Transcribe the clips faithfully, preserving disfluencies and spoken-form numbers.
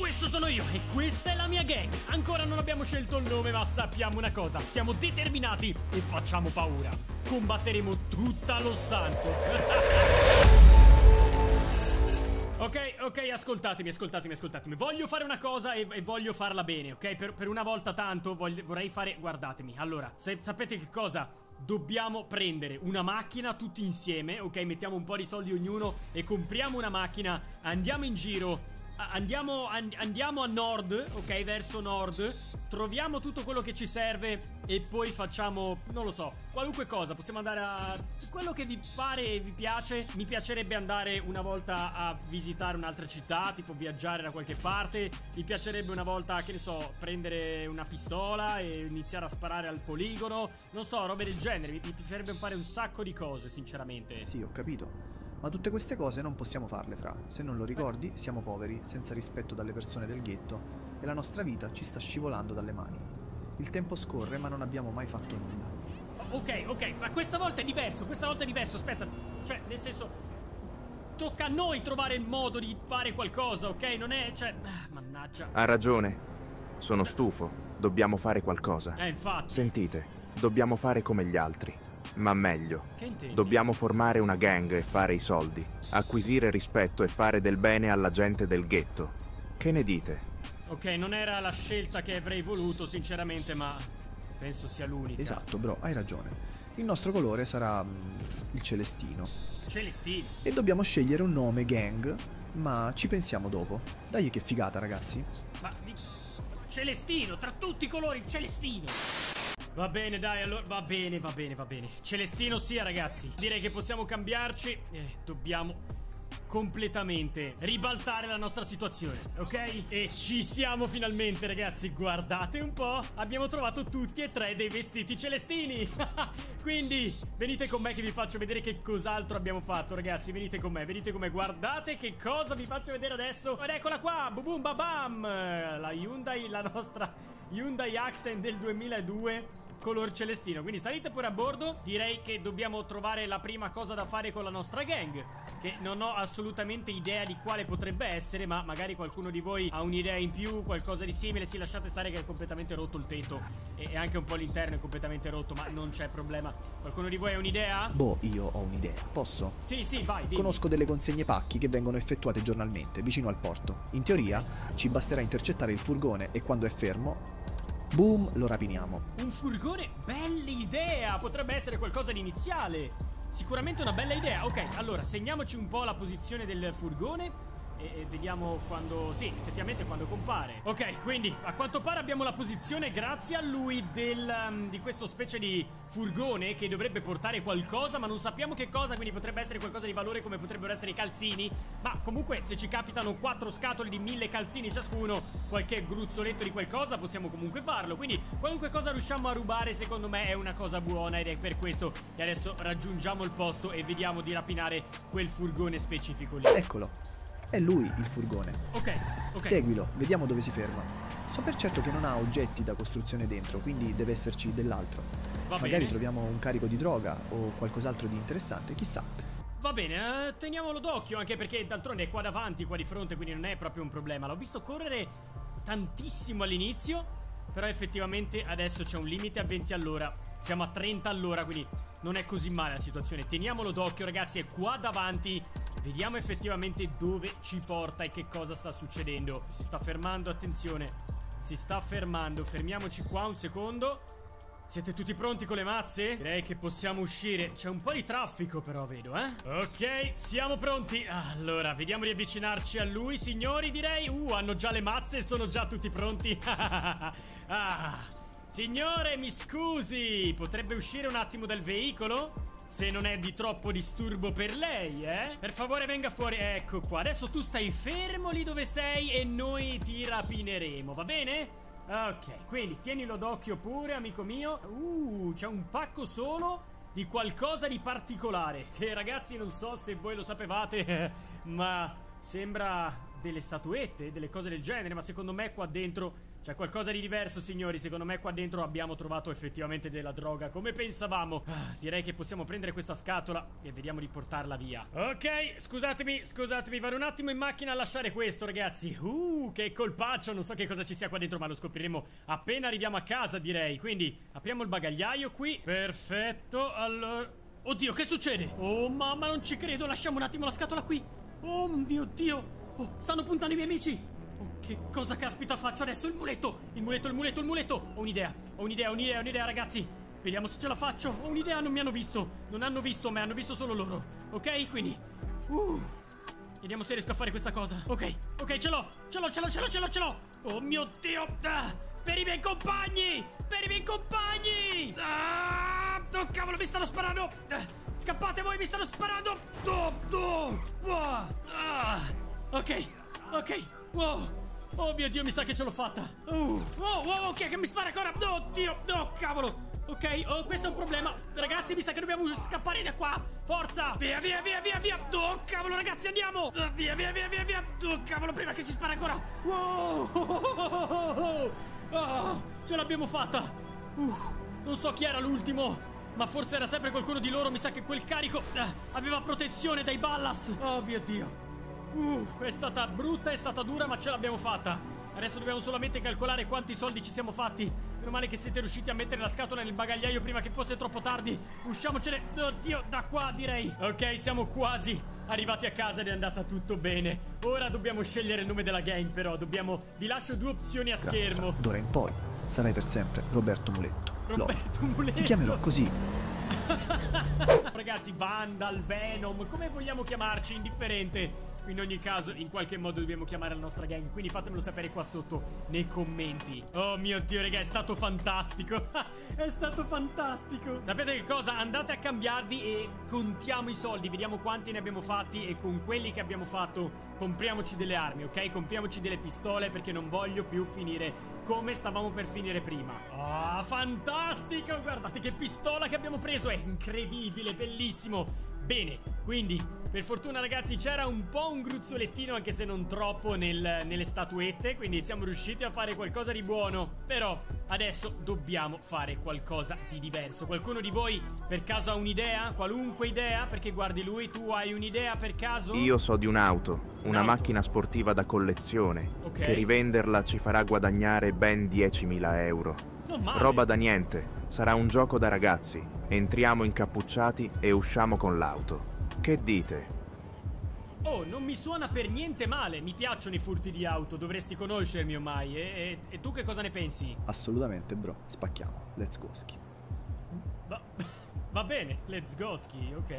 questo sono io e questa è la mia gang. Ancora non abbiamo scelto il nome, ma sappiamo una cosa: siamo determinati e facciamo paura. Combatteremo tutta Los Santos. Ok, ok, ascoltatemi, ascoltatemi, ascoltatemi. Voglio fare una cosa e, e voglio farla bene, ok? Per, per una volta tanto voglio, vorrei fare... Guardatemi, allora, se, sapete che cosa? Dobbiamo prendere una macchina tutti insieme, ok? Mettiamo un po' di soldi ognuno e compriamo una macchina. Andiamo in giro, andiamo, and, andiamo a nord, ok? Verso nord. Troviamo tutto quello che ci serve e poi facciamo, non lo so, qualunque cosa. Possiamo andare a quello che vi pare e vi piace. Mi piacerebbe andare una volta a visitare un'altra città, tipo viaggiare da qualche parte. Mi piacerebbe una volta, che ne so, prendere una pistola e iniziare a sparare al poligono. Non so, robe del genere. Mi, mi piacerebbe fare un sacco di cose, sinceramente. Sì, ho capito. Ma tutte queste cose non possiamo farle, Fra. Se non lo ricordi, siamo poveri, senza rispetto dalle persone del ghetto, e la nostra vita ci sta scivolando dalle mani. Il tempo scorre, ma non abbiamo mai fatto nulla. Ok, ok, ma questa volta è diverso, questa volta è diverso, aspetta. Cioè, nel senso, tocca a noi trovare il modo di fare qualcosa, ok? Non è, cioè, ah, mannaggia. Ha ragione. Sono stufo. Dobbiamo fare qualcosa. Eh, infatti. Sentite, dobbiamo fare come gli altri. Ma meglio. Che intendi? Dobbiamo formare una gang e fare i soldi, acquisire rispetto e fare del bene alla gente del ghetto. Che ne dite? Ok, non era la scelta che avrei voluto, sinceramente, ma penso sia l'unica. Esatto, bro, hai ragione. Il nostro colore sarà mm, il celestino. Celestino. E dobbiamo scegliere un nome gang, ma ci pensiamo dopo. Dai, che figata, ragazzi. Ma di... Celestino, tra tutti i colori, Celestino. Va bene, dai, allora, va bene, va bene, va bene. Celestino sia, ragazzi. Direi che possiamo cambiarci. Eh, dobbiamo completamente ribaltare la nostra situazione, ok? E ci siamo finalmente, ragazzi. Guardate un po', abbiamo trovato tutti e tre dei vestiti celestini. Quindi venite con me che vi faccio vedere che cos'altro abbiamo fatto, ragazzi. Venite con me, venite con me. Guardate che cosa vi faccio vedere adesso. Ed eccola qua, boom boom babam. La Hyundai, la nostra Hyundai Accent del duemiladue, color celestino. Quindi salite pure a bordo. Direi che dobbiamo trovare la prima cosa da fare con la nostra gang, che non ho assolutamente idea di quale potrebbe essere, ma magari qualcuno di voi ha un'idea in più, qualcosa di simile. Sì, lasciate stare che è completamente rotto il tetto e, e anche un po' l'interno è completamente rotto, ma non c'è problema. Qualcuno di voi ha un'idea? Boh, io ho un'idea. Posso? Sì, sì, vai, dimmi. Conosco delle consegne pacchi che vengono effettuate giornalmente, vicino al porto. In teoria, ci basterà intercettare il furgone e quando è fermo, boom, lo rapiniamo. Un furgone? Bella idea! Potrebbe essere qualcosa di iniziale. Sicuramente una bella idea. Ok, allora segniamoci un po' la posizione del furgone e, e vediamo quando... Sì, effettivamente quando compare. Ok, quindi a quanto pare abbiamo la posizione, grazie a lui, del, um, di questo specie di furgone che dovrebbe portare qualcosa, ma non sappiamo che cosa, quindi potrebbe essere qualcosa di valore, come potrebbero essere i calzini. Ma comunque se ci capitano quattro scatole di mille calzini ciascuno, qualche gruzzoletto di qualcosa, possiamo comunque farlo. Quindi qualunque cosa riusciamo a rubare secondo me è una cosa buona, ed è per questo che adesso raggiungiamo il posto e vediamo di rapinare quel furgone specifico lì. Eccolo, è lui il furgone. Ok, ok. Seguilo, vediamo dove si ferma. So per certo che non ha oggetti da costruzione dentro, quindi deve esserci dell'altro. Va Magari bene. troviamo un carico di droga o qualcos'altro di interessante, chissà. Va bene, eh, teniamolo d'occhio, anche perché d'altronde è qua davanti, qua di fronte, quindi non è proprio un problema. L'ho visto correre tantissimo all'inizio, però effettivamente adesso c'è un limite a venti all'ora. Siamo a trenta all'ora, quindi non è così male la situazione. Teniamolo d'occhio, ragazzi, è qua davanti. Vediamo effettivamente dove ci porta e che cosa sta succedendo. Si sta fermando, attenzione. Si sta fermando, fermiamoci qua un secondo. Siete tutti pronti con le mazze? Direi che possiamo uscire. C'è un po' di traffico però, vedo, eh? Ok, siamo pronti. Allora, vediamo di avvicinarci a lui, signori, direi. Uh, hanno già le mazze e sono già tutti pronti. Ah, signore, mi scusi, potrebbe uscire un attimo dal veicolo? Se non è di troppo disturbo per lei, eh? Per favore venga fuori. Ecco qua. Adesso tu stai fermo lì dove sei e noi ti rapineremo, va bene? Ok, quindi tienilo d'occhio pure, amico mio. Uh, c'è un pacco solo di qualcosa di particolare, che ragazzi non so se voi lo sapevate, ma sembra delle statuette, delle cose del genere, ma secondo me qua dentro c'è qualcosa di diverso, signori. Secondo me qua dentro abbiamo trovato effettivamente della droga, come pensavamo. Ah, direi che possiamo prendere questa scatola e vediamo di portarla via. Ok, scusatemi, scusatemi, vado un attimo in macchina a lasciare questo, ragazzi. Uh, che colpaccio, non so che cosa ci sia qua dentro, ma lo scopriremo appena arriviamo a casa, direi. Quindi apriamo il bagagliaio qui. Perfetto, allora... Oddio, che succede? Oh mamma, non ci credo, lasciamo un attimo la scatola qui. Oh mio Dio. Oh, stanno puntando i miei amici. Oh, che cosa caspita faccio adesso? Il muletto, il muletto, il muletto, il muletto. Ho un'idea, ho un'idea, ho un'idea, ho un'idea, ragazzi. Vediamo se ce la faccio. Ho un'idea, non mi hanno visto. Non hanno visto me, hanno visto solo loro. Ok, quindi uh, vediamo se riesco a fare questa cosa. Ok, ok, ce l'ho, ce l'ho, ce l'ho, ce l'ho, ce l'ho, ce l'ho. Oh mio Dio, ah, per i miei compagni, per i miei compagni. Ah, oh cavolo, mi stanno sparando. Ah, scappate voi, mi stanno sparando. Oh, oh, oh, ah, ok, ok. Wow. Oh mio Dio, mi sa che ce l'ho fatta. Uh, oh, oh, ok, che mi spara ancora. Oh Dio, oh cavolo. Ok, oh, questo è un problema. Ragazzi, mi sa che dobbiamo scappare da qua. Forza, via, via, via, via, via. Oh cavolo, ragazzi, andiamo. uh, Via, via, via, via, via. Oh cavolo, prima che ci spara ancora. Wow. Oh, oh, ce l'abbiamo fatta. uh, Non so chi era l'ultimo, ma forse era sempre qualcuno di loro. Mi sa che quel carico uh, aveva protezione dai Ballas. Oh mio Dio. Uh, è stata brutta, è stata dura, ma ce l'abbiamo fatta. Adesso dobbiamo solamente calcolare quanti soldi ci siamo fatti. Meno male che siete riusciti a mettere la scatola nel bagagliaio prima che fosse troppo tardi. Usciamocene, oddio, da qua direi. Ok, siamo quasi arrivati a casa ed è andata tutto bene. Ora dobbiamo scegliere il nome della gang, però dobbiamo... Vi lascio due opzioni a schermo. D'ora in poi sarai per sempre Roberto Muletto. Roberto Lolo. Muletto. Ti chiamerò così. Ragazzi, Vandal, Venom, come vogliamo chiamarci, indifferente. In ogni caso, in qualche modo dobbiamo chiamare la nostra gang, quindi fatemelo sapere qua sotto nei commenti. Oh mio Dio, raga, è stato fantastico. È stato fantastico. Sapete che cosa? Andate a cambiarvi e contiamo i soldi, vediamo quanti ne abbiamo fatti, e con quelli che abbiamo fatto compriamoci delle armi, ok? Compriamoci delle pistole, perché non voglio più finire come stavamo per finire prima. Ah, oh, fantastico! Guardate che pistola che abbiamo preso, è incredibile, bellissimo. Bene, quindi per fortuna ragazzi c'era un po' un gruzzolettino, anche se non troppo, nel, nelle statuette, quindi siamo riusciti a fare qualcosa di buono. Però adesso dobbiamo fare qualcosa di diverso. Qualcuno di voi per caso ha un'idea? Qualunque idea? Perché guardi lui, tu hai un'idea per caso? Io so di un'auto, una Un'auto. macchina sportiva da collezione, Ok. che rivenderla ci farà guadagnare ben diecimila euro. Non male. Roba da niente, sarà un gioco da ragazzi. Entriamo incappucciati e usciamo con l'auto. Che dite? Oh, non mi suona per niente male. Mi piacciono i furti di auto, dovresti conoscermi ormai. E, e, e tu che cosa ne pensi? Assolutamente, bro. Spacchiamo. Let's go, ski. Va, va bene, let's go ski, ok.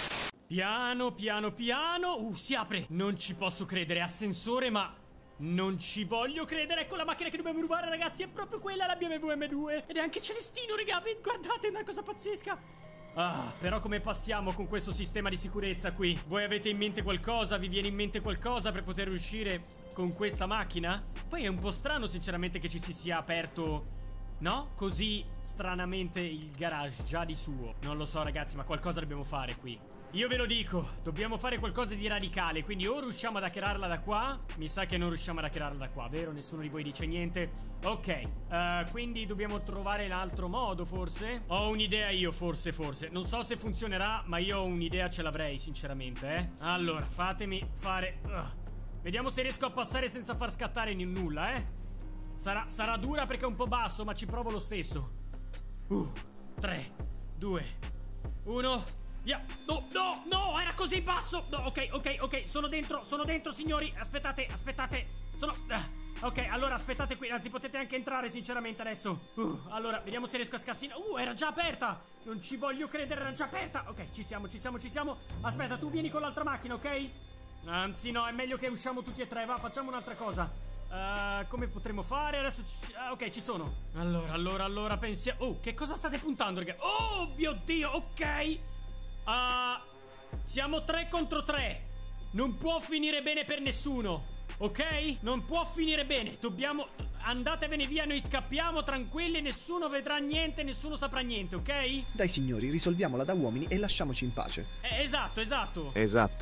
Piano, piano, piano. Uh, si apre. Non ci posso credere, ascensore, ma... non ci voglio credere. Ecco la macchina che dobbiamo rubare, ragazzi. È proprio quella, la B M W M due. Ed è anche Celestino, raga. Guardate, è una cosa pazzesca. Ah, però come passiamo con questo sistema di sicurezza qui? Voi avete in mente qualcosa? Vi viene in mente qualcosa per poter uscire con questa macchina? Poi è un po' strano sinceramente che ci si sia aperto, no? Così stranamente il garage già di suo. Non lo so ragazzi, ma qualcosa dobbiamo fare qui. Io ve lo dico, dobbiamo fare qualcosa di radicale. Quindi o riusciamo ad hackerarla da qua. Mi sa che non riusciamo ad hackerarla da qua, vero? Nessuno di voi dice niente. Ok, uh, quindi dobbiamo trovare l'altro modo forse. Ho un'idea io, forse, forse Non so se funzionerà, ma io ho un'idea, ce l'avrei sinceramente, eh Allora, fatemi fare uh. Vediamo se riesco a passare senza far scattare nulla, eh Sarà, sarà dura perché è un po' basso, ma ci provo lo stesso. Uh, tre, due, uno. Via. No, no, no, era così basso. No, ok, ok, ok, sono dentro, sono dentro, signori. Aspettate, aspettate. Sono... Uh, ok, allora aspettate qui, anzi potete anche entrare sinceramente adesso. uh, Allora, vediamo se riesco a scassinare. Uh, era già aperta. Non ci voglio credere, era già aperta. Ok, ci siamo, ci siamo, ci siamo. Aspetta, tu vieni con l'altra macchina, ok? Anzi no, è meglio che usciamo tutti e tre. Va, facciamo un'altra cosa. Uh, come potremmo fare? Adesso ci... ah, ok, ci sono. Allora, allora, allora pensiamo... Oh, che cosa state puntando, raga? Oh, mio Dio, ok. uh, Siamo tre contro tre. Non può finire bene per nessuno, ok? Non può finire bene. Dobbiamo... Andatevene via, noi scappiamo tranquilli. Nessuno vedrà niente, nessuno saprà niente, ok? Dai signori, risolviamola da uomini e lasciamoci in pace. eh, Esatto, esatto Esatto.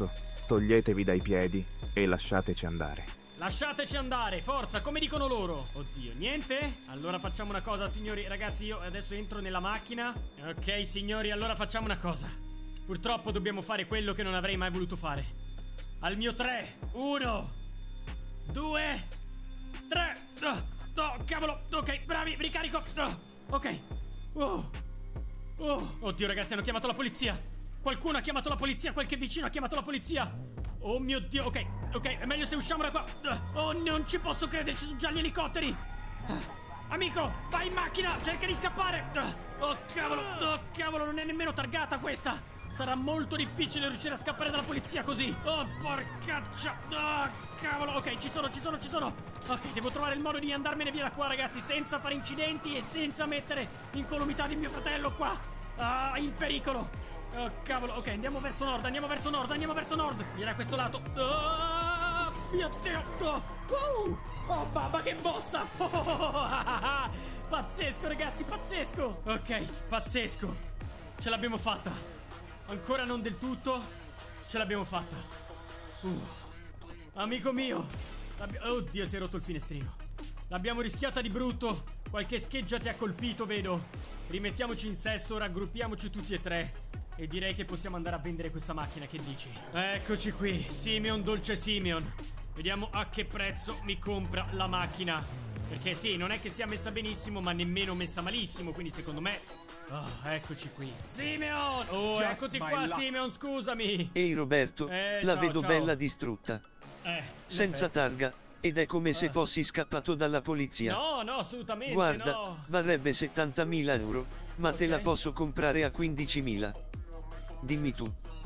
Toglietevi dai piedi e lasciateci andare. Lasciateci andare, forza, come dicono loro. Oddio, niente? Allora facciamo una cosa, signori. Ragazzi, io adesso entro nella macchina. Ok, signori, allora facciamo una cosa. Purtroppo dobbiamo fare quello che non avrei mai voluto fare. Al mio tre, uno, due, tre. Oh, oh, cavolo, ok, bravi, ricarico. Oh, ok. Oh, oh. Oddio, ragazzi, hanno chiamato la polizia. Qualcuno ha chiamato la polizia, qualche vicino ha chiamato la polizia. Oh mio Dio, ok, ok, è meglio se usciamo da qua. Oh, non ci posso credere, ci sono già gli elicotteri. Amico, vai in macchina, cerca di scappare. Oh cavolo, oh cavolo, non è nemmeno targata questa. Sarà molto difficile riuscire a scappare dalla polizia così. Oh, porcaccia. Oh, cavolo, ok, ci sono, ci sono, ci sono. Ok, devo trovare il modo di andarmene via da qua, ragazzi, senza fare incidenti e senza mettere incolumità di mio fratello qua. Ah, in pericolo. Oh cavolo, ok, andiamo verso nord, andiamo verso nord, andiamo verso nord. Vieni da questo lato. Oh mio Dio. Oh, uh, oh babba che bossa. Oh, oh, oh, oh, ah, ah. Pazzesco ragazzi, pazzesco. Ok, pazzesco. Ce l'abbiamo fatta. Ancora non del tutto. Ce l'abbiamo fatta. uh. Amico mio. Oddio, si è rotto il finestrino. L'abbiamo rischiata di brutto. Qualche scheggia ti ha colpito, vedo. Rimettiamoci in sesto, raggruppiamoci tutti e tre. E direi che possiamo andare a vendere questa macchina, che dici? Eccoci qui, Simeon, dolce Simeon. Vediamo a che prezzo mi compra la macchina. Perché sì, non è che sia messa benissimo, ma nemmeno messa malissimo. Quindi secondo me... Oh, eccoci qui. Simeon! Oh, Just eccoti qua, Simeon, scusami. Ehi Roberto, eh, la ciao, vedo ciao. bella distrutta. Eh, senza targa. Ed è come se fossi scappato dalla polizia. No, no, assolutamente Guarda, no. varrebbe settantamila euro, ma Ok. te la posso comprare a quindicimila. Dimmi tu. Uh,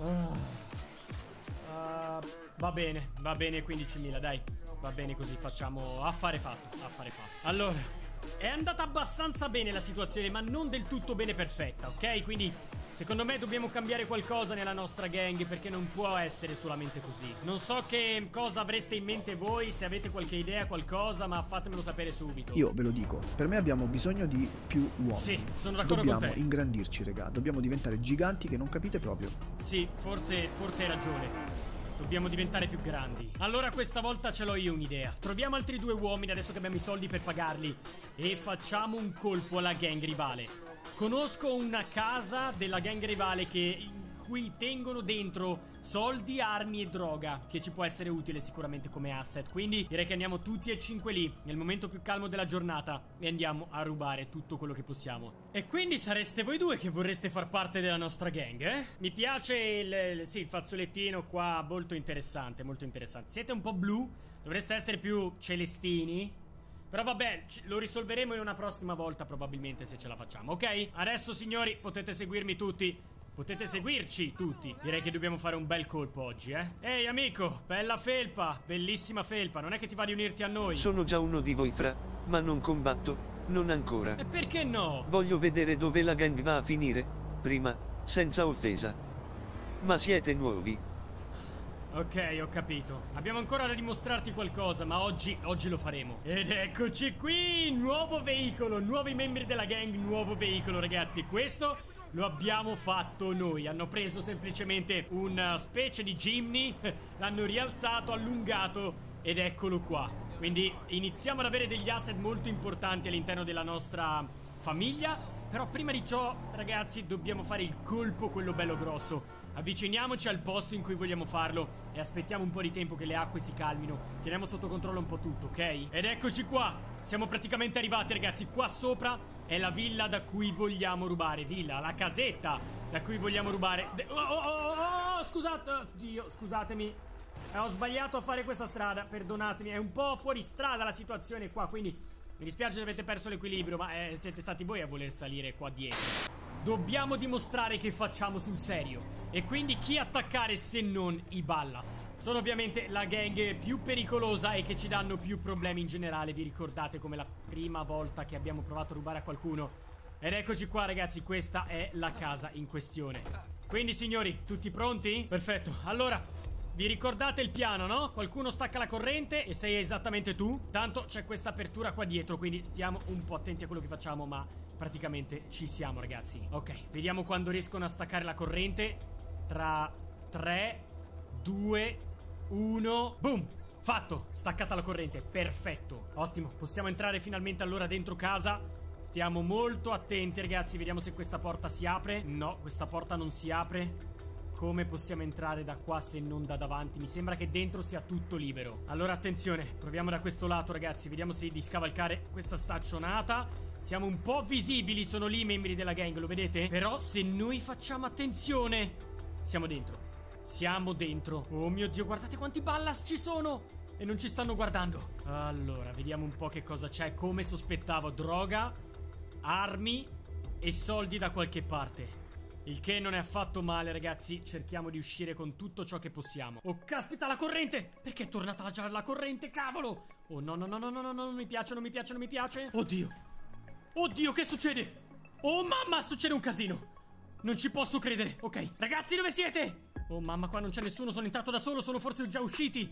va bene, va bene, quindicimila, dai. Va bene così, facciamo affare fatto, affare fatto. Allora, è andata abbastanza bene la situazione, ma non del tutto bene perfetta, ok? Quindi, secondo me dobbiamo cambiare qualcosa nella nostra gang, perché non può essere solamente così. Non so che cosa avreste in mente voi, se avete qualche idea, qualcosa, ma fatemelo sapere subito. Io ve lo dico, per me abbiamo bisogno di più uomini. Sì, sono d'accordo Dobbiamo con te. ingrandirci, raga. Dobbiamo diventare giganti che non capite proprio. Sì, forse, forse hai ragione. Dobbiamo diventare più grandi. Allora questa volta ce l'ho io un'idea. Troviamo altri due uomini adesso che abbiamo i soldi per pagarli e facciamo un colpo alla gang rivale. Conosco una casa della gang rivale che... in cui tengono dentro soldi, armi e droga, che ci può essere utile sicuramente come asset. Quindi direi che andiamo tutti e cinque lì nel momento più calmo della giornata e andiamo a rubare tutto quello che possiamo. E quindi sareste voi due che vorreste far parte della nostra gang, eh? Mi piace il, il, sì, il fazzolettino qua, molto interessante, molto interessante. Siete un po' blu, dovreste essere più celestini. Però vabbè, lo risolveremo in una prossima volta probabilmente, se ce la facciamo, ok? Adesso signori potete seguirmi tutti. Potete seguirci tutti. Direi che dobbiamo fare un bel colpo oggi, eh. Ehi amico, bella felpa, bellissima felpa. Non è che ti va di unirti a noi? Sono già uno di voi fra, ma non combatto, non ancora. E perché no? Voglio vedere dove la gang va a finire, prima, senza offesa. Ma siete nuovi. Ok, ho capito. Abbiamo ancora da dimostrarti qualcosa, ma oggi, oggi lo faremo. Ed eccoci qui, nuovo veicolo, nuovi membri della gang, nuovo veicolo ragazzi. Questo... lo abbiamo fatto noi. Hanno preso semplicemente una specie di Jimny, l'hanno rialzato, allungato ed eccolo qua. Quindi iniziamo ad avere degli asset molto importanti all'interno della nostra famiglia. Però prima di ciò, ragazzi, dobbiamo fare il colpo, quello bello grosso. Avviciniamoci al posto in cui vogliamo farlo e aspettiamo un po' di tempo che le acque si calmino. Teniamo sotto controllo un po' tutto, ok? Ed eccoci qua. Siamo praticamente arrivati, ragazzi. Qua sopra è la villa da cui vogliamo rubare. Villa, la casetta da cui vogliamo rubare. De oh, oh, oh, oh, scusate. Oddio, scusatemi. Eh, ho sbagliato a fare questa strada. Perdonatemi. È un po' fuori strada la situazione qua, quindi mi dispiace che avete perso l'equilibrio, ma eh, siete stati voi a voler salire qua dietro. Dobbiamo dimostrare che facciamo sul serio. E quindi chi attaccare se non i Ballas? Sono ovviamente la gang più pericolosa e che ci danno più problemi in generale. Vi ricordate come la prima volta che abbiamo provato a rubare a qualcuno? Ed eccoci qua ragazzi, questa è la casa in questione. Quindi signori, tutti pronti? Perfetto, allora vi ricordate il piano, no? Qualcuno stacca la corrente e sei esattamente tu. Tanto c'è questa apertura qua dietro, quindi stiamo un po' attenti a quello che facciamo, ma praticamente ci siamo ragazzi. Ok, vediamo quando riescono a staccare la corrente. Tra tre, due, uno. Boom! Fatto, staccata la corrente, perfetto. Ottimo, possiamo entrare finalmente allora dentro casa. Stiamo molto attenti ragazzi, vediamo se questa porta si apre. No, questa porta non si apre. Come possiamo entrare da qua se non da davanti? Mi sembra che dentro sia tutto libero. Allora attenzione, proviamo da questo lato ragazzi. Vediamo se di scavalcare questa staccionata. Siamo un po' visibili, sono lì i membri della gang, lo vedete? Però se noi facciamo attenzione, siamo dentro. Siamo dentro. Oh mio Dio, guardate quanti ballas ci sono! E non ci stanno guardando. Allora, vediamo un po' che cosa c'è. Come sospettavo, droga, armi e soldi da qualche parte. Il che non è affatto male, ragazzi. Cerchiamo di uscire con tutto ciò che possiamo. Oh, caspita, la corrente! Perché è tornata già la corrente, cavolo? Oh, no, no, no, no, no, no, non mi piace, non mi piace, non mi piace. Oddio. Oddio, che succede? Oh, mamma, succede un casino. Non ci posso credere. Ok, ragazzi, dove siete? Oh, mamma, qua non c'è nessuno, sono entrato da solo, sono forse già usciti.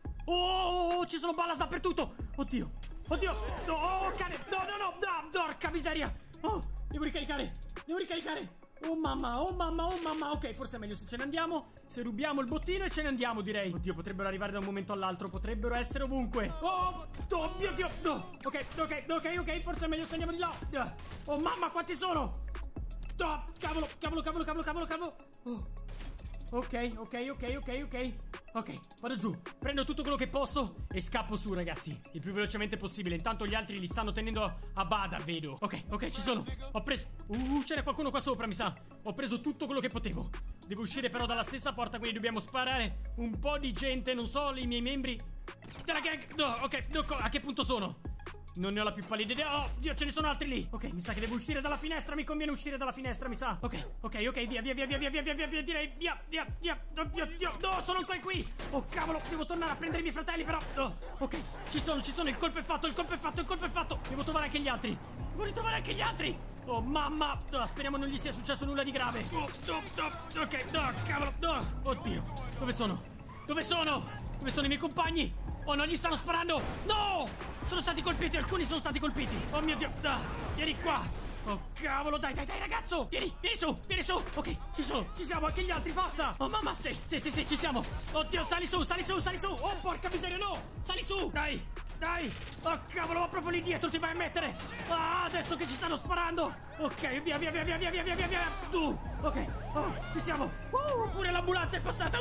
Oh, ci sono ballas dappertutto. Oddio, oddio. Oh, cane, no, no, no, no, porca miseria. Oh, devo ricaricare, devo ricaricare. Oh mamma, oh mamma, oh mamma. Ok, forse è meglio se ce ne andiamo. Se rubiamo il bottino e ce ne andiamo, direi. Oddio, potrebbero arrivare da un momento all'altro. Potrebbero essere ovunque. Oh, oh mio Dio, no. Ok, ok, ok, ok, forse è meglio se andiamo di là. Oh mamma, quanti sono? Oh, cavolo, cavolo, cavolo, cavolo, cavolo, cavolo. Oh. Ok, ok, ok, ok, ok. Ok, vado giù, prendo tutto quello che posso e scappo su, ragazzi, il più velocemente possibile. Intanto gli altri li stanno tenendo a bada, vedo. Ok, ok, ci sono. Ho preso... Uh, c'era qualcuno qua sopra, mi sa. Ho preso tutto quello che potevo. Devo uscire però dalla stessa porta, quindi dobbiamo sparare un po' di gente. Non so, i miei membri della gang. No, ok, no, a che punto sono? Non ne ho la più pallida idea. Oh, Dio, ce ne sono altri lì. Ok, mi sa che devo uscire dalla finestra. Mi conviene uscire dalla finestra, mi sa. Ok, ok, ok, via, via, via, via, via, via, via, via, via, direi, via, via, via. Oh, Dio, Dio. No, sono ancora qui. Oh, cavolo, devo tornare a prendere i miei fratelli, però. Oh, ok, ci sono, ci sono. Il colpo è fatto, il colpo è fatto, il colpo è fatto. Devo trovare anche gli altri. Devo ritrovare anche gli altri. Oh, mamma. Oh, speriamo non gli sia successo nulla di grave. Oh, oh, oh, ok, no, cavolo. No. Oddio, dove sono? Dove sono? Dove sono i miei compagni? Oh, non gli stanno sparando! No! Sono stati colpiti, alcuni sono stati colpiti. Oh mio Dio, ah, vieni qua. Oh cavolo, dai, dai, dai, ragazzo. Vieni, vieni su, vieni su. Ok, ci sono, ci siamo, anche gli altri, forza. Oh mamma, sì, sì, sì, sì, ci siamo. Oddio, sali su, sali su, sali su. Oh, porca miseria, no. Sali su, dai, dai. Oh cavolo, va proprio lì dietro, ti vai a mettere. Ah, adesso che ci stanno sparando. Ok, via, via, via, via, via, via, via, via, via. Tu, ok, oh, ci siamo. Uh, pure l'ambulanza è passata.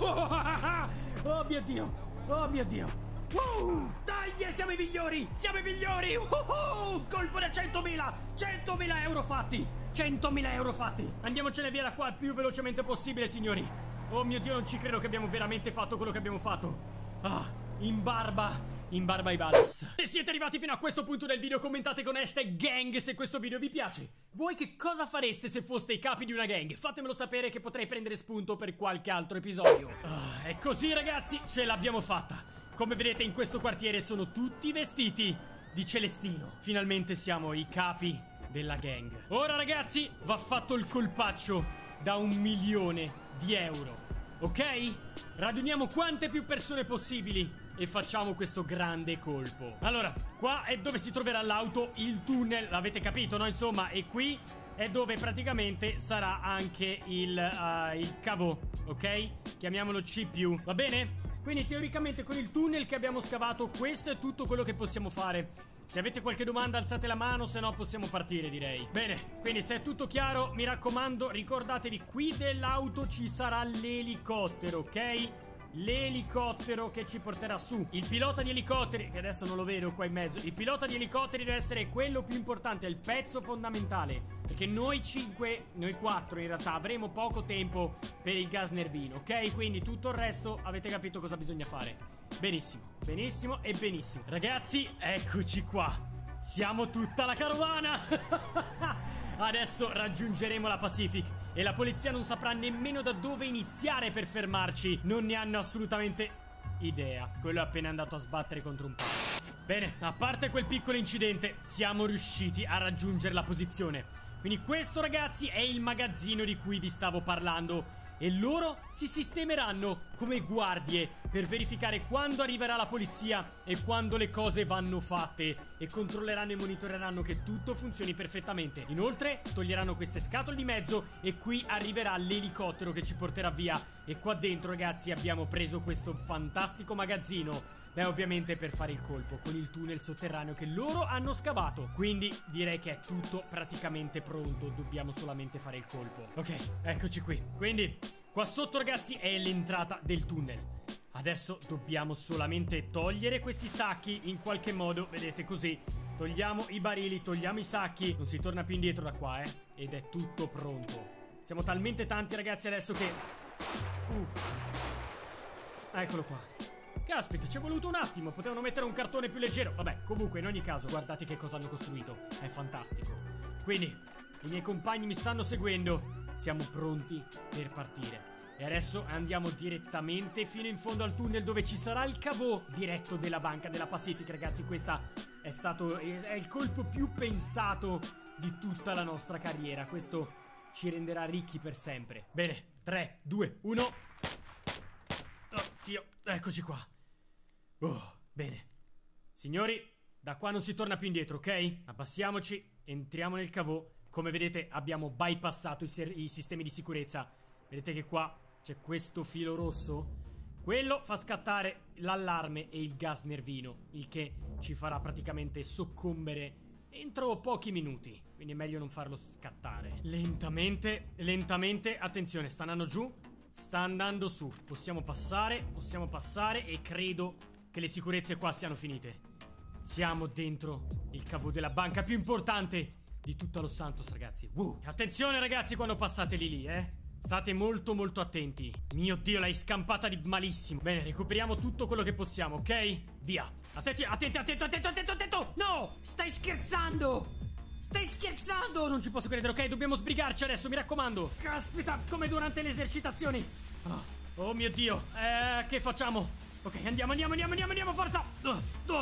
Uh, oh mio Dio. Oh mio Dio. Uh, dai, siamo i migliori. Siamo i migliori. Uh, uh, colpo da centomila. centomila euro fatti. centomila euro fatti. Andiamocene via da qua il più velocemente possibile, signori. Oh mio Dio, non ci credo che abbiamo veramente fatto quello che abbiamo fatto. Ah, in barba. In barba ai ballas. Se siete arrivati fino a questo punto del video, commentate con hashtag gang se questo video vi piace. Voi che cosa fareste se foste i capi di una gang? Fatemelo sapere che potrei prendere spunto per qualche altro episodio. Ah, e così ragazzi, ce l'abbiamo fatta. Come vedete in questo quartiere sono tutti vestiti di celestino. Finalmente siamo i capi della gang. Ora ragazzi, va fatto il colpaccio da un milione di euro. Ok? Raduniamo quante più persone possibili e facciamo questo grande colpo. Allora, qua è dove si troverà l'auto, il tunnel, l'avete capito, no? Insomma, e qui è dove praticamente sarà anche il, uh, il cavò, ok? Chiamiamolo C più, va bene? Quindi teoricamente con il tunnel che abbiamo scavato questo è tutto quello che possiamo fare. Se avete qualche domanda alzate la mano, se no possiamo partire, direi. Bene, quindi se è tutto chiaro, mi raccomando, ricordatevi, qui dell'auto ci sarà l'elicottero, ok? L'elicottero che ci porterà su. Il pilota di elicotteri, che adesso non lo vedo qua in mezzo, il pilota di elicotteri deve essere quello più importante, è il pezzo fondamentale, perché noi cinque, noi quattro in realtà avremo poco tempo per il gas nervino, ok? Quindi tutto il resto avete capito cosa bisogna fare. Benissimo, benissimo e benissimo. Ragazzi, eccoci qua. Siamo tutta la carovana. Adesso raggiungeremo la Pacific e la polizia non saprà nemmeno da dove iniziare per fermarci. Non ne hanno assolutamente idea. Quello è appena andato a sbattere contro un palo. Bene, a parte quel piccolo incidente, siamo riusciti a raggiungere la posizione. Quindi questo, ragazzi, è il magazzino di cui vi stavo parlando. E loro si sistemeranno come guardie per verificare quando arriverà la polizia e quando le cose vanno fatte, e controlleranno e monitoreranno che tutto funzioni perfettamente. Inoltre toglieranno queste scatole di mezzo e qui arriverà l'elicottero che ci porterà via. E qua dentro, ragazzi, abbiamo preso questo fantastico magazzino. Beh, ovviamente per fare il colpo con il tunnel sotterraneo che loro hanno scavato. Quindi direi che è tutto praticamente pronto. Dobbiamo solamente fare il colpo. Ok, eccoci qui. Quindi qua sotto, ragazzi, è l'entrata del tunnel. Adesso dobbiamo solamente togliere questi sacchi in qualche modo. Vedete, così togliamo i barili, togliamo i sacchi. Non si torna più indietro da qua, eh. Ed è tutto pronto. Siamo talmente tanti, ragazzi, adesso che uh. Eccolo qua. Caspita, ci è voluto un attimo. Potevano mettere un cartone più leggero. Vabbè, comunque, in ogni caso, guardate che cosa hanno costruito. È fantastico. Quindi, i miei compagni mi stanno seguendo. Siamo pronti per partire. E adesso andiamo direttamente fino in fondo al tunnel, dove ci sarà il cavò diretto della banca della Pacific. Ragazzi, questo è stato è il colpo più pensato di tutta la nostra carriera. Questo ci renderà ricchi per sempre. Bene, tre, due, uno. Oddio, eccoci qua. Oh, bene. Signori, da qua non si torna più indietro, ok? Abbassiamoci, entriamo nel cavò. Come vedete abbiamo bypassato i, i sistemi di sicurezza. Vedete che qua c'è questo filo rosso? Quello fa scattare l'allarme e il gas nervino, il che ci farà praticamente soccombere entro pochi minuti. Quindi è meglio non farlo scattare. Lentamente, lentamente. Attenzione, sta andando giù, sta andando su. Possiamo passare, possiamo passare. E credo che le sicurezze qua siano finite. Siamo dentro il cavò della banca più importante di tutta Los Santos, ragazzi. uh. Attenzione, ragazzi, quando passate lì lì, eh state molto molto attenti. Mio Dio, l'hai scampata di malissimo. Bene, recuperiamo tutto quello che possiamo, ok? Via. Attenti, attenti, attento, attento, attento, attento. No, stai scherzando. Stai scherzando. Non ci posso credere, ok? Dobbiamo sbrigarci adesso, mi raccomando. Caspita, come durante le esercitazioni. Oh, oh mio Dio. Eh, che facciamo? Ok, andiamo, andiamo, andiamo, andiamo, andiamo, forza. uh,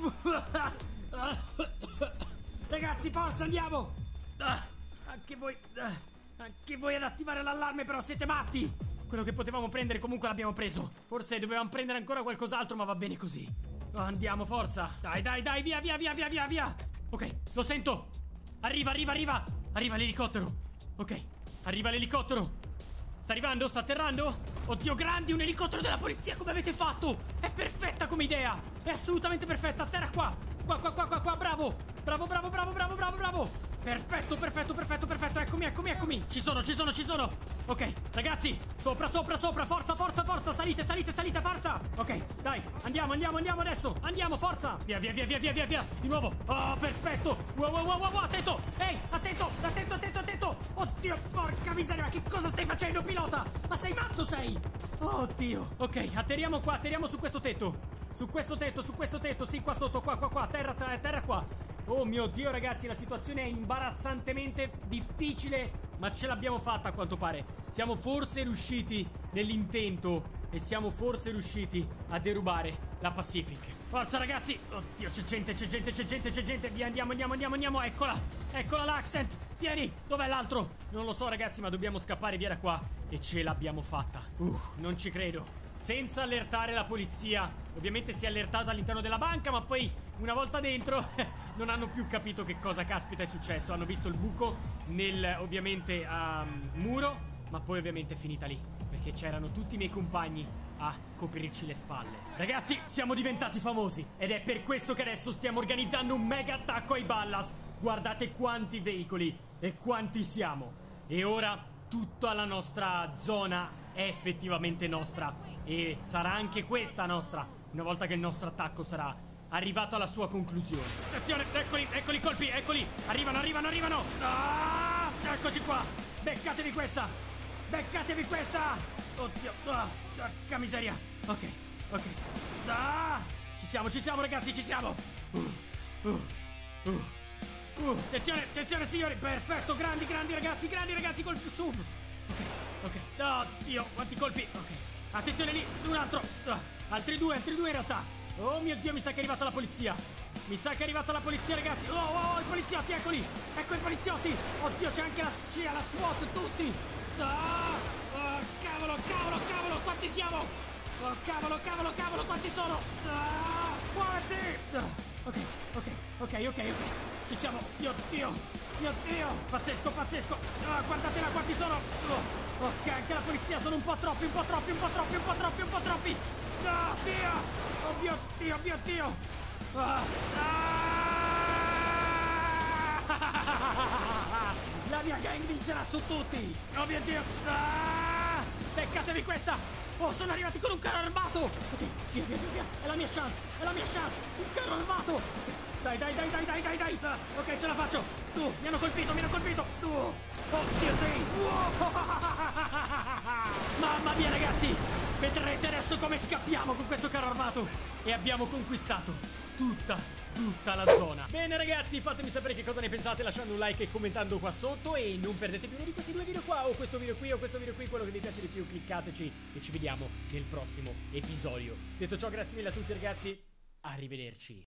uh. Ragazzi, forza, andiamo. uh, Anche voi uh. Anche voi ad attivare l'allarme, però siete matti. Quello che potevamo prendere comunque l'abbiamo preso. Forse dovevamo prendere ancora qualcos'altro, ma va bene così. Oh, andiamo, forza. Dai, dai, dai, via, via, via, via, via, via. Ok, lo sento. Arriva, arriva, arriva. Arriva l'elicottero. Ok, arriva l'elicottero. Sta arrivando, sta atterrando. Oddio, grandi, un elicottero della polizia. Come avete fatto? È perfetta come idea. È assolutamente perfetta. Atterra qua. Qua, qua, qua, qua, qua. Bravo. Bravo, bravo, bravo, bravo, bravo, bravo. Perfetto, perfetto, perfetto, perfetto. Eccomi, eccomi, eccomi. Ci sono, ci sono, ci sono. Ok, ragazzi, sopra, sopra, sopra. Forza, forza, forza. Salite, salite, salite, forza. Ok, dai, andiamo, andiamo, andiamo adesso. Andiamo, forza. Via, via, via, via, via, via, via. Di nuovo. Oh, perfetto. Wow, wow, wow, wow, attento. Ehi, attento, attento, attento, attento. Oddio, porca miseria, ma che cosa stai facendo, pilota? Ma sei matto, sei? Oddio. Ok, atterriamo qua, atterriamo su questo tetto. Su questo tetto, su questo tetto. Sì, qua sotto, qua, qua, qua. Terra, terra, qua. Oh mio Dio, ragazzi, la situazione è imbarazzantemente difficile, ma ce l'abbiamo fatta a quanto pare. Siamo forse riusciti nell'intento e siamo forse riusciti a derubare la Pacific. Forza, ragazzi. Oddio, c'è gente, c'è gente, c'è gente, c'è gente. Via, andiamo, andiamo, andiamo, andiamo. Eccola, eccola l'Accent. Vieni, dov'è l'altro? Non lo so, ragazzi, ma dobbiamo scappare via da qua. E ce l'abbiamo fatta. Uh, non ci credo. Senza allertare la polizia. Ovviamente si è allertato all'interno della banca, ma poi una volta dentro non hanno più capito che cosa caspita è successo. Hanno visto il buco nel, ovviamente, um, muro, ma poi ovviamente è finita lì, perché c'erano tutti i miei compagni a coprirci le spalle. Ragazzi, siamo diventati famosi ed è per questo che adesso stiamo organizzando un mega attacco ai Ballas. Guardate quanti veicoli e quanti siamo. E ora tutta la nostra zona è effettivamente nostra. E sarà anche questa nostra una volta che il nostro attacco sarà arrivato alla sua conclusione. Attenzione, eccoli, eccoli i colpi, eccoli. Arrivano, arrivano, arrivano. Ah, eccoci qua. Beccatevi questa. Beccatevi questa. Oddio, ah, porca miseria. Ok, ok. Ah, ci siamo, ci siamo, ragazzi, ci siamo. Uh, uh, uh, uh. Attenzione, attenzione, signori. Perfetto, grandi, grandi ragazzi, grandi ragazzi, colpi su. Ok, ok. Oddio, quanti colpi. Ok. Attenzione lì, un altro. Uh, altri due, altri due in realtà. Oh mio Dio, mi sa che è arrivata la polizia. Mi sa che è arrivata la polizia, ragazzi. Oh, oh, oh, i poliziotti, eccoli. Ecco i poliziotti. Oddio, c'è anche la C I A, la SWAT, tutti. Ah, oh, cavolo, cavolo, cavolo, quanti siamo? Oh, cavolo, cavolo, cavolo, quanti sono? Ah, quasi! Ah, ok, ok, ok, ok, ok. Ci siamo. Mio Dio, mio Dio. Pazzesco, pazzesco. Ah, guardatela quanti sono. Oh, ok, anche la polizia sono un po' troppi, un po' troppi, un po' troppi, un po' troppi, un po' troppi. Ah, via. Oh mio Dio, mio Dio. Ah, ah. La mia gang vincerà su tutti. Oh mio Dio. Ah, beccatevi questa. Oh, sono arrivati con un carro armato. Ok, via, via, via, via. È la mia chance, è la mia chance. Un carro armato. Ok, dai, dai, dai, dai, dai, dai, dai. Ah, ok, ce la faccio. Tu, mi hanno colpito, mi hanno colpito. Tu. Oddio, sì. Wow. Mamma mia, ragazzi. Vedrete adesso come scappiamo con questo carro armato. E abbiamo conquistato tutta, tutta la zona. Bene ragazzi, fatemi sapere che cosa ne pensate lasciando un like e commentando qua sotto. E non perdetevi uno di questi due video qua, o questo video qui, o questo video qui. Quello che vi piace di più, cliccateci. E ci vediamo nel prossimo episodio. Detto ciò, grazie mille a tutti ragazzi. Arrivederci.